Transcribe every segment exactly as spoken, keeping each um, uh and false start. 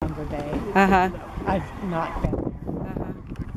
younger day. Uh-huh. I've not been there. Uh-huh.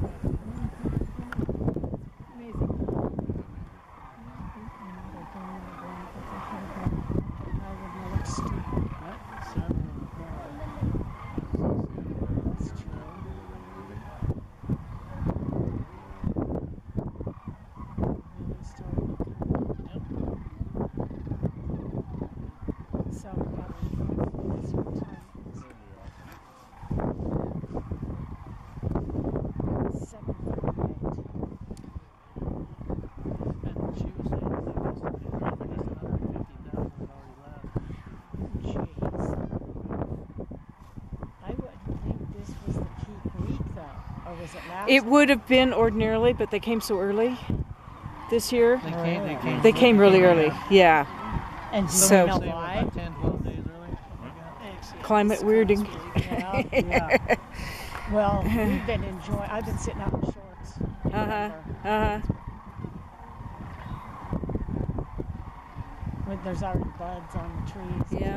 It would have been ordinarily, but they came so early this year. They came, they came, they came really came early, yeah. And so, know why? About ten, twelve days early. Climate weirding. Yeah, yeah. Well, we've been enjoying. I've been sitting out in shorts. Uh huh. Uh huh. There's already buds on the trees. Yeah.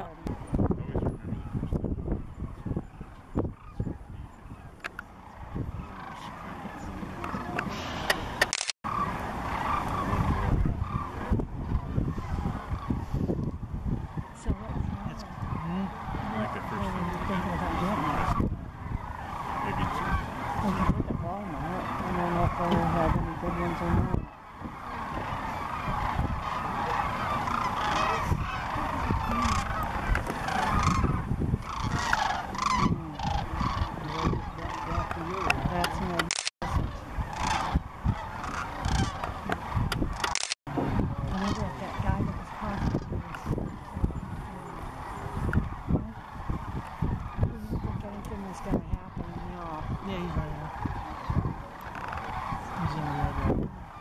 Yeah, he's right here. He's in the red right.